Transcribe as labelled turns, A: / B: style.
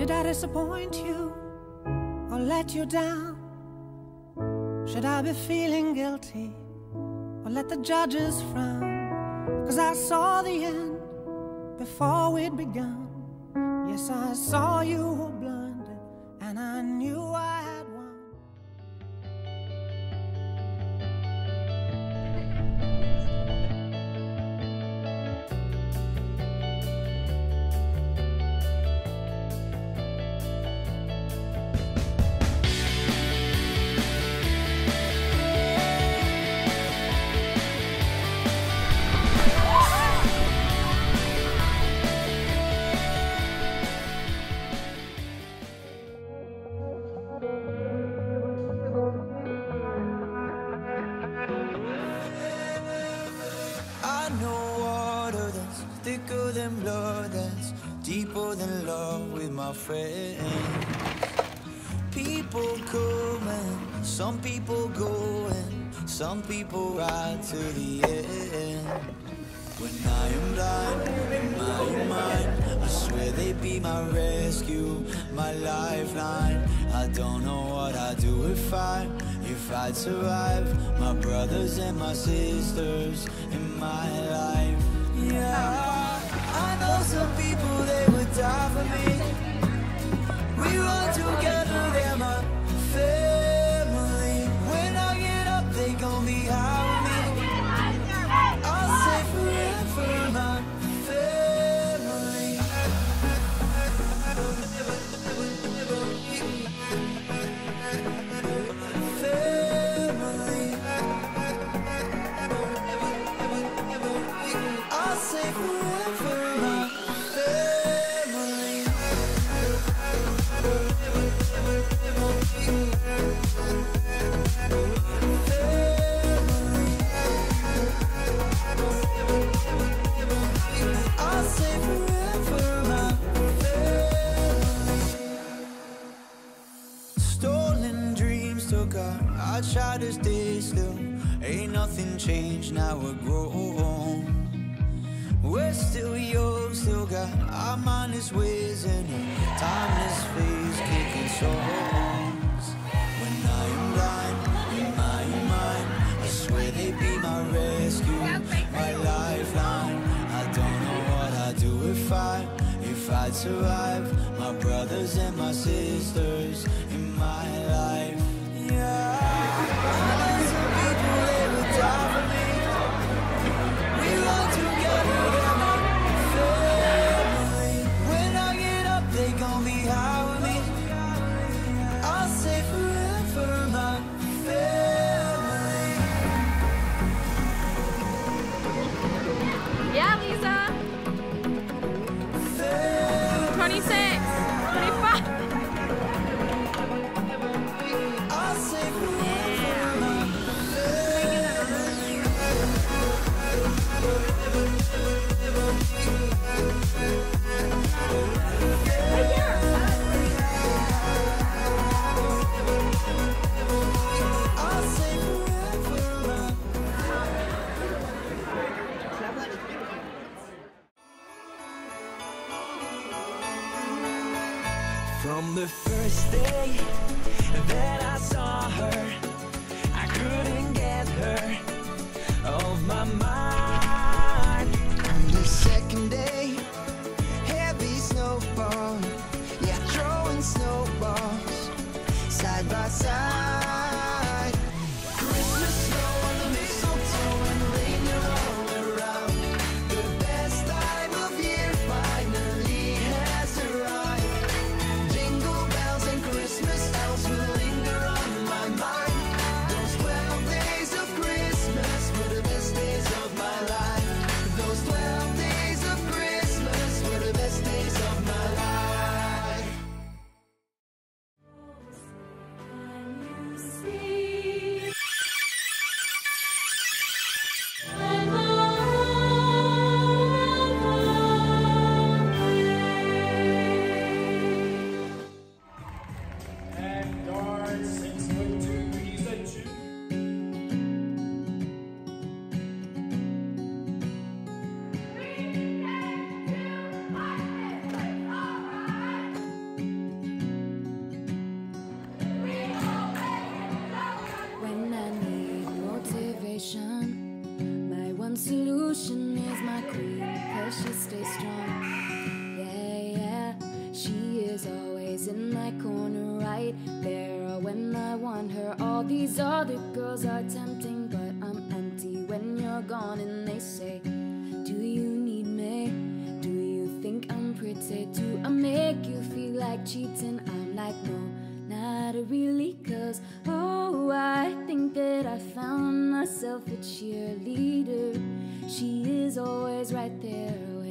A: Did I disappoint you or let you down? Should I be feeling guilty or let the judges frown? 'Cause I saw the end before we'd begun. Yes, I saw you were blinded and I knew I had won.
B: Thicker than blood, that's deeper than love with my friends. People coming, some people going, some people ride to the end. When I am blind, in my mind, I swear they'd be my rescue, my lifeline. I don't know what I'd do if I'd survive. My brothers and my sisters in my life. Yeah, I know some people, they would die for me. We run together, they're my family. When I get up, they gon' be high with me. I'll say forever, my family. Family. I'll say forever, my family. I'll say forever, my family. Stolen dreams took out, I try to stay still. Ain't nothing changed, now we're grown. We're still young, still got our mindless ways and a timeless face kicking songs. When I am blind, in my mind, I swear they'd be my rescue, my lifeline. I don't know what I'd do if I'd survive. My brothers and my sisters in my life. Yeah, I know some people, they would die for me. We run together, they're my family. When I get up, they gon' be high with me. I'll say forever, my family.
C: Yeah, Lisa. 26, 25.
B: I'll say forever, my family. I'll say forever, my
D: From the first day that I saw her, I couldn't get her off my mind.
E: On the second day, heavy snowfall, yeah, throwing snowballs side by side. Christmas snow on the mistletoe and reindeer all around. The best time of year finally has arrived. Jingle bells and Christmas elves will linger on my mind.
F: corner right there when I want her. All these other girls are tempting, but I'm empty when you're gone. And they say, do you need me? Do you think I'm pretty? Do I make you feel like cheating? I'm like, no, not really, cause oh, I think that I found myself a cheerleader. She is always right there